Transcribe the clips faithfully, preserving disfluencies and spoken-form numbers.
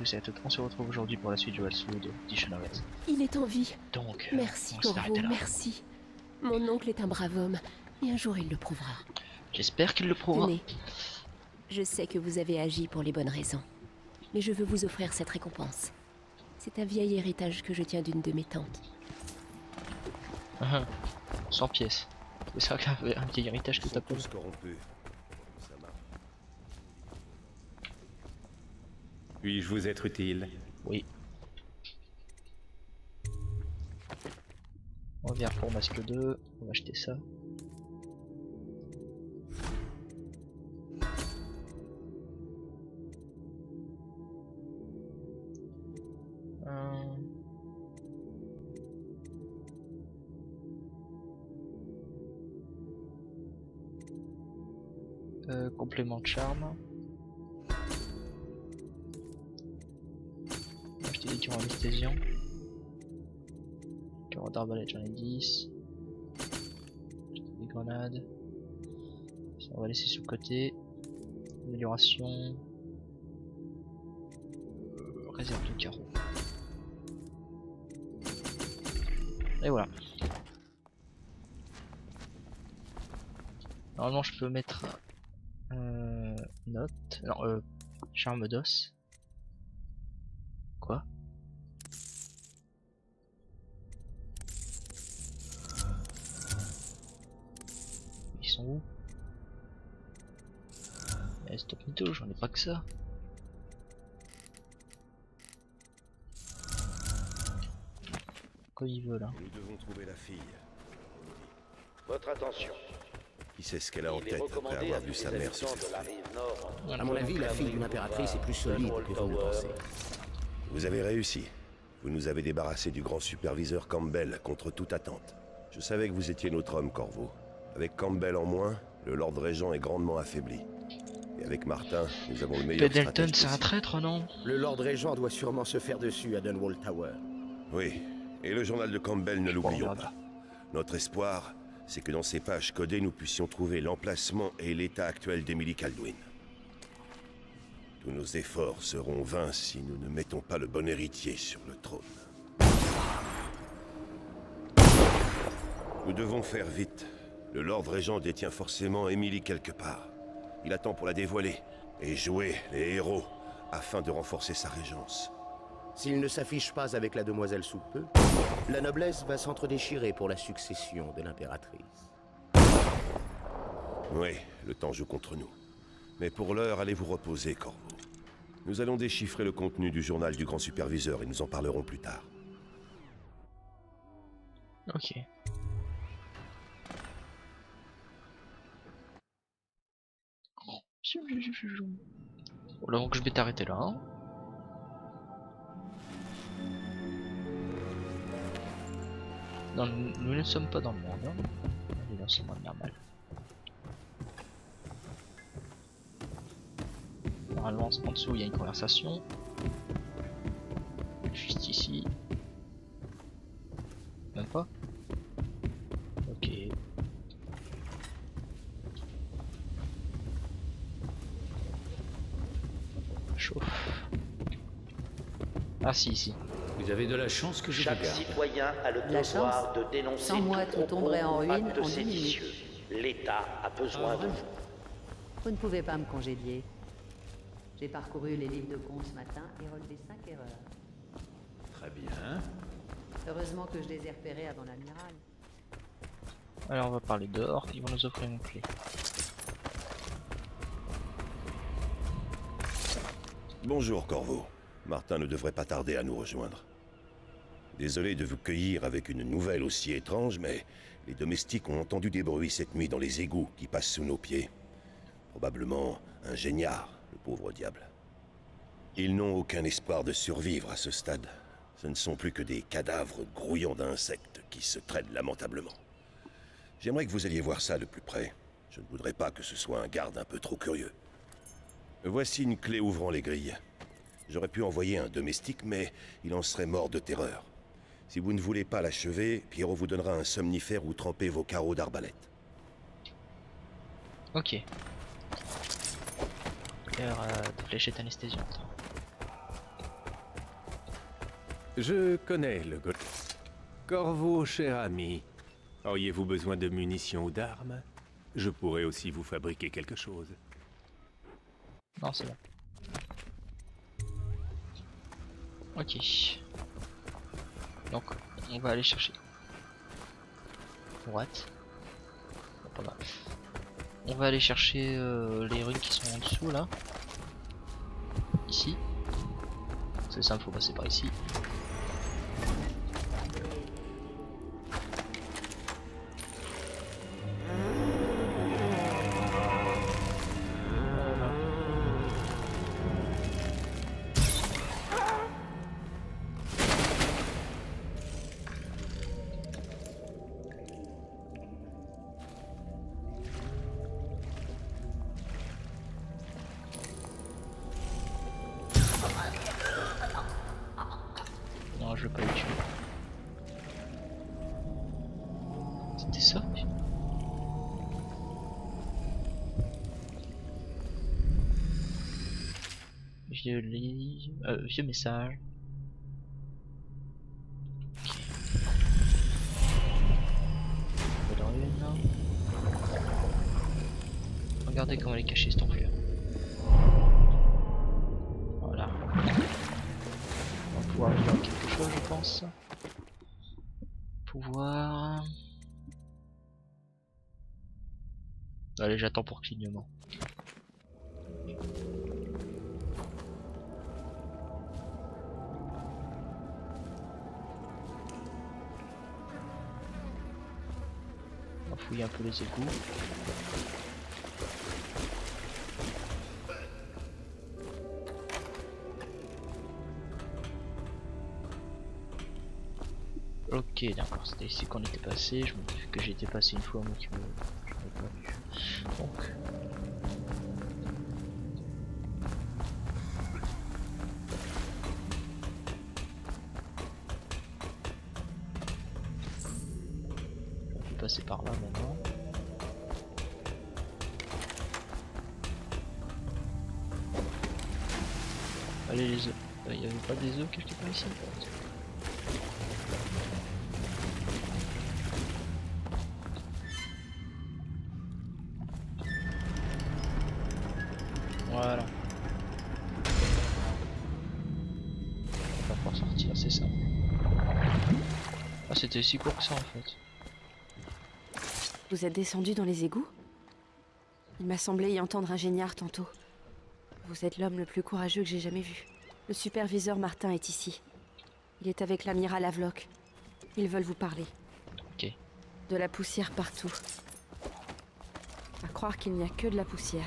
c'est tout. On se retrouve aujourd'hui pour la suite du Walsou de Dishonored. Il est en vie. Donc, merci Corvo, merci. Mon oncle est un brave homme, et un jour il le prouvera. J'espère qu'il le prouvera. Tenez, je sais que vous avez agi pour les bonnes raisons, mais je veux vous offrir cette récompense. C'est un vieil héritage que je tiens d'une de mes tantes. Uh-huh. cent pièces. C'est ça qu'un vieil héritage que t'as pas. Puis-je vous être utile? Oui. On vient pour masque deux, on va acheter ça. Euh... Euh, complément de charme. On va acheter des cures anesthésiants. Cure d'arbalète, j'en ai dix. Acheter des grenades. Ça, on va laisser sur le côté. Amélioration. Euh, réserve de carreaux. Et voilà. Normalement je peux mettre euh, note, non euh, charme d'os. Quoi? Ils sont où? Eh, stop mytho, j'en ai pas que ça. Quoi il veut là? Nous devons trouver la fille. Votre attention. Qui sait ce qu'elle a en tête après avoir vu sa mère se faire tuer. À mon avis, la fille d'une impératrice est plus solide que vous ne pensez. Vous avez réussi. Vous nous avez débarrassé du grand superviseur Campbell contre toute attente. Je savais que vous étiez notre homme, Corvo. Avec Campbell en moins, le Lord Régent est grandement affaibli. Et avec Martin, nous avons le meilleur Pendleton, stratège c'est un possible. traître, non? Le Lord Régent doit sûrement se faire dessus à Dunwall Tower. Oui, et le journal de Campbell, ne Je l'oublions regarde. pas. Notre espoir, c'est que dans ces pages codées, nous puissions trouver l'emplacement et l'état actuel d'Emily Kaldwin. Tous nos efforts seront vains si nous ne mettons pas le bon héritier sur le trône. Nous devons faire vite. Le Lord Régent détient forcément Emily quelque part. Il attend pour la dévoiler et jouer les héros afin de renforcer sa régence. S'il ne s'affiche pas avec la demoiselle sous peu, la noblesse va s'entre-déchirer pour la succession de l'impératrice. Oui, le temps joue contre nous. Mais pour l'heure, allez vous reposer, Corvo. Nous allons déchiffrer le contenu du journal du grand superviseur et nous en parlerons plus tard. Ok. Bon, donc je vais t'arrêter là. Hein. Non, nous, nous ne sommes pas dans le monde. Hein. Nous sommes dans ce monde normal. Normalement, en dessous, il y a une conversation. Juste ici. Même pas. Ok. Chauffe. Ah si, ici. Vous avez de la chance que je Chaque vous garde. citoyen a le La devoir chance. de dénoncer Sans moi, tout tout tomberait en propos ou ruine acte en dix séditieux. L'État a besoin de vous. Vous ne pouvez pas me congédier. J'ai parcouru les livres de comptes ce matin et relevé cinq erreurs. Très bien. Heureusement que je les ai repérées avant l'amiral. Alors on va parler dehors, ils vont nous offrir une clé. Bonjour, Corvo. Martin ne devrait pas tarder à nous rejoindre. Désolé de vous cueillir avec une nouvelle aussi étrange, mais les domestiques ont entendu des bruits cette nuit dans les égouts qui passent sous nos pieds. Probablement un géniard, le pauvre diable. Ils n'ont aucun espoir de survivre à ce stade. Ce ne sont plus que des cadavres grouillants d'insectes qui se traînent lamentablement. J'aimerais que vous alliez voir ça de plus près. Je ne voudrais pas que ce soit un garde un peu trop curieux. Voici une clé ouvrant les grilles. J'aurais pu envoyer un domestique, mais il en serait mort de terreur. Si vous ne voulez pas l'achever, Pierrot vous donnera un somnifère où tremper vos carreaux d'arbalète. Ok. D'ailleurs, euh, de fléchette anesthésiante. Je connais le Gold. Corvo, cher ami. Auriez-vous besoin de munitions ou d'armes? Je pourrais aussi vous fabriquer quelque chose. Non, c'est bon. Ok. Donc, on va aller chercher. What? Pas mal. On va aller chercher euh, les runes qui sont en dessous là. Ici. C'est simple, faut passer par ici. Non, je veux pas le tuer. C'était ça? Je lis... Euh, vieux message. Okay. Regardez comment elle est cachée cette enflure. Voilà. On va pouvoir lire quelque chose, je pense. Pouvoir... Allez, j'attends pour clignement. On va fouiller un peu les égouts. Ok, d'accord, c'était ici qu'on était passé. Je me dis que j'ai été passé une fois, moi qui me... je n'avais pas vu. Donc... on peut passer par là maintenant. Allez les œufs. Il n'y avait pas des œufs quelque part ici? Voilà. On va pouvoir sortir, c'est ça. Ah, c'était si court que ça en fait. Vous êtes descendu dans les égouts? Il m'a semblé y entendre un géniard tantôt. Vous êtes l'homme le plus courageux que j'ai jamais vu. Le superviseur Martin est ici. Il est avec l'amiral Havelock. Ils veulent vous parler. Ok. De la poussière partout. À croire qu'il n'y a que de la poussière.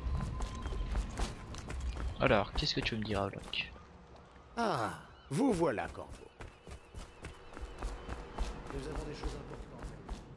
Alors, qu'est-ce que tu veux me dire, Havelock? Ah, vous voilà, Corvo. Nous avons des choses importantes.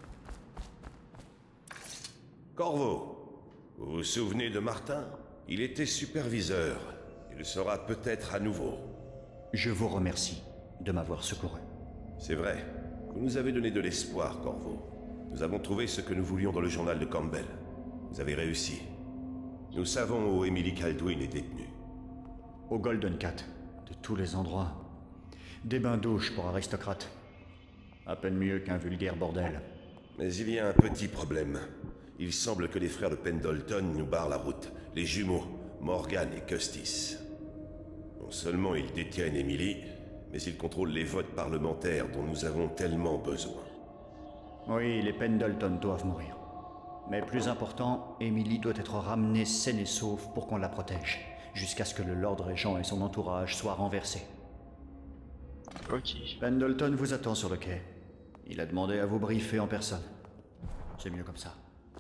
Corvo, vous vous souvenez de Martin? Il était superviseur. Il le sera peut-être à nouveau. Je vous remercie de m'avoir secouru. C'est vrai. Vous nous avez donné de l'espoir, Corvo. Nous avons trouvé ce que nous voulions dans le journal de Campbell. Vous avez réussi. Nous savons où Emily Kaldwin est détenue. Au Golden Cat, de tous les endroits. Des bains-douches pour aristocrates. À peine mieux qu'un vulgaire bordel. Mais il y a un petit problème. Il semble que les frères de Pendleton nous barrent la route. Les jumeaux, Morgan et Custis. Non seulement ils détiennent Emily, mais ils contrôlent les votes parlementaires dont nous avons tellement besoin. Oui, les Pendleton doivent mourir. Mais plus important, Emily doit être ramenée saine et sauve pour qu'on la protège, jusqu'à ce que le Lord Régent et son entourage soient renversés. Ok. Pendleton vous attend sur le quai. Il a demandé à vous briefer en personne. C'est mieux comme ça.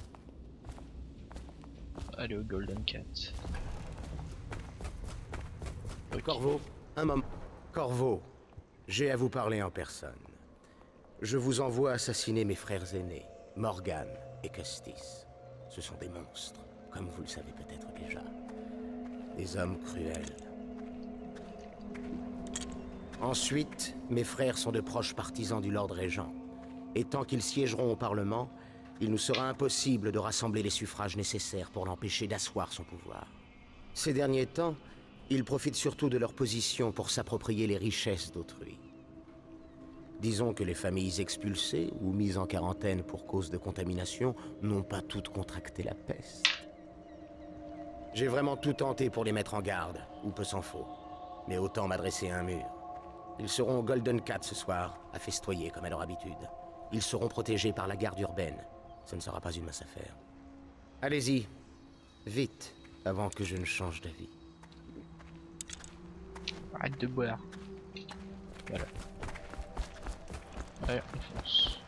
Allez au Golden Cat. Okay. Corvo, un moment. Corvo, j'ai à vous parler en personne. Je vous envoie assassiner mes frères aînés, Morgan et Custis. Ce sont des monstres, comme vous le savez peut-être déjà. Des hommes cruels. Ensuite, mes frères sont de proches partisans du Lord Régent. Et tant qu'ils siégeront au Parlement, il nous sera impossible de rassembler les suffrages nécessaires pour l'empêcher d'asseoir son pouvoir. Ces derniers temps, Ils profitent surtout de leur position pour s'approprier les richesses d'autrui. Disons que les familles expulsées ou mises en quarantaine pour cause de contamination n'ont pas toutes contracté la peste. J'ai vraiment tout tenté pour les mettre en garde, ou peu s'en faut. Mais autant m'adresser à un mur. Ils seront au Golden Cat ce soir, à festoyer comme à leur habitude. Ils seront protégés par la garde urbaine. Ce ne sera pas une mince affaire. Allez-y, vite, avant que je ne change d'avis. Arrête de boire. Voilà. Allez, on fonce.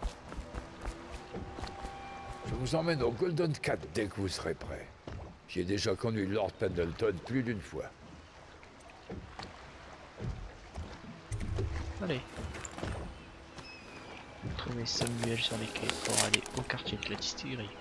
Je vous emmène au Golden Cat dès que vous serez prêt. J'ai déjà conduit Lord Pendleton plus d'une fois. Allez. Trouver Samuel sur les quais pour aller au quartier de la distillerie.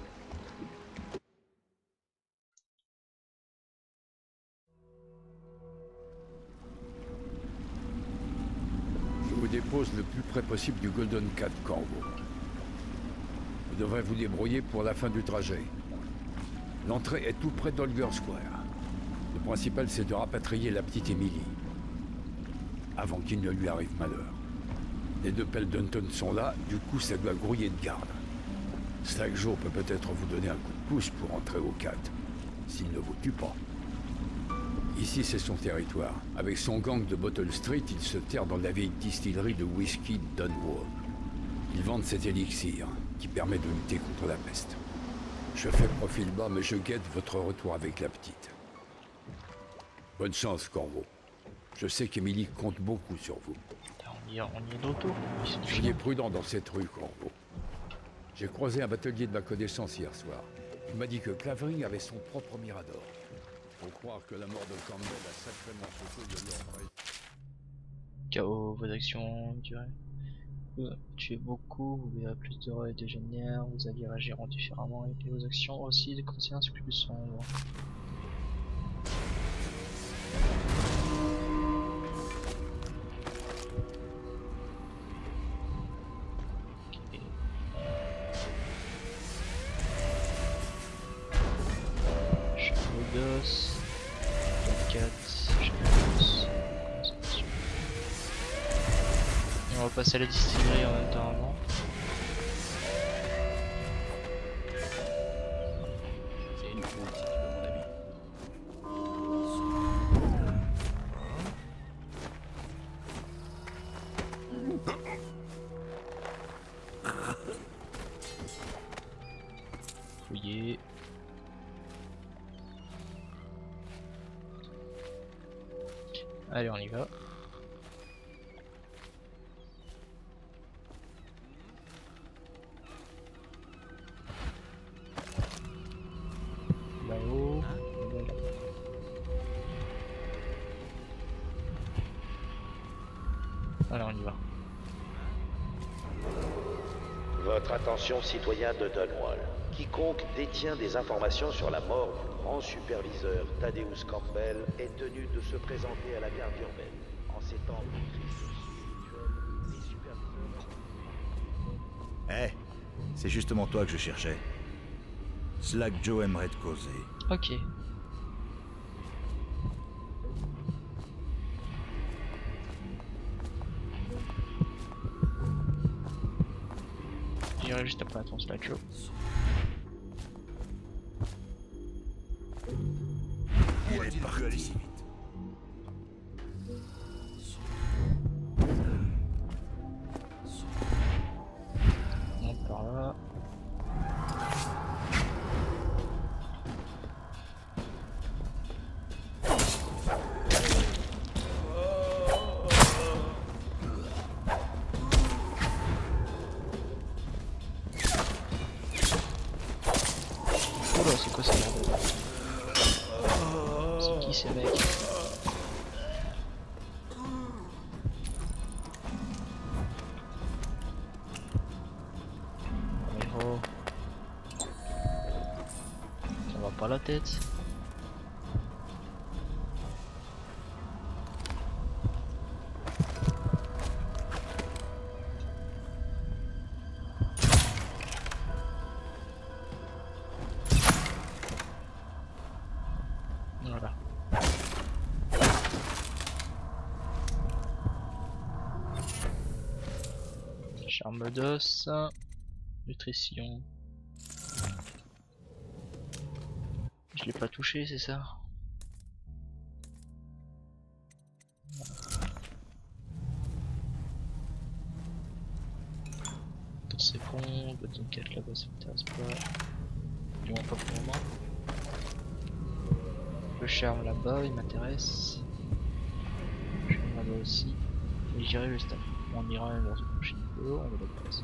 Je vous dépose le plus près possible du Golden Cat, Corvo. Vous devrez vous débrouiller pour la fin du trajet. L'entrée est tout près d'Holger Square. Le principal, c'est de rapatrier la petite Emily. Avant qu'il ne lui arrive malheur. Les deux Pendleton sont là, du coup ça doit grouiller de garde. Slack Joe peut peut-être vous donner un coup de pouce pour entrer au Cat, s'il ne vous tue pas. Ici c'est son territoire. Avec son gang de Bottle Street, il se terre dans la vieille distillerie de whisky Dunwall. Ils vendent cet élixir, qui permet de lutter contre la peste. Je fais profil bas, mais je guette votre retour avec la petite. Bonne chance, Corvo. Je sais qu'Emily compte beaucoup sur vous. On y, on y est d'auto. Soyez prudent dans cette rue, Corvo. J'ai croisé un batelier de ma connaissance hier soir. Il m'a dit que Clavering avait son propre mirador. Faut croire que la mort de Campbell a sacrément sauté de l'ordre. K O, vos actions durées. Vous tuez beaucoup, vous verrez plus d'heureux et de génières, vous alliez réagir différemment et vos actions aussi des conséquences plus sombres. Dos, vingt-quatre, Généros, concentration. Et on va passer à la distillerie en même temps avant. C'est une faute si tu veux mon avis. Fouiller. Allez, on y va. Là-haut. Voilà. Allez, on y va. Votre attention, citoyen de Dunwall. Quiconque détient des informations sur la mort du grand superviseur Thaddeus Campbell est tenu de se présenter à la garde urbaine. En ces temps de crise spirituelle, les superviseurs... Eh, c'est justement toi que je cherchais. Slack Joe aimerait te causer. Ok. J'irai juste après ton Slack Joe. Elle est partie. On part là. Oula, c'est quoi ça? C'est qui ces mecs? Oh. Ça va pas la tête. Voilà. Charme d'os. Nutrition. Je l'ai pas touché, c'est ça? C'est bon, Golden quatre là-bas ça m'intéresse pas. Du moins pas pour le moment. Le charme là-bas il m'intéresse. Le charme là-bas aussi. Et j'irai juste après. On ira dans une prochaine vidéo, on va le passer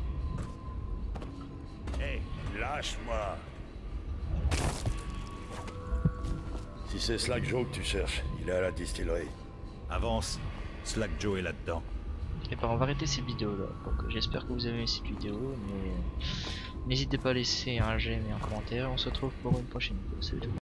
là. Hé, lâche-moi! Si c'est Slack Joe que tu cherches, il est à la distillerie. Avance, Slack Joe est là-dedans. Et ben on va arrêter ces vidéos là. Donc j'espère que vous avez aimé cette vidéo, mais n'hésitez pas à laisser un j'aime et un commentaire. On se retrouve pour une prochaine vidéo. Salut tout le monde.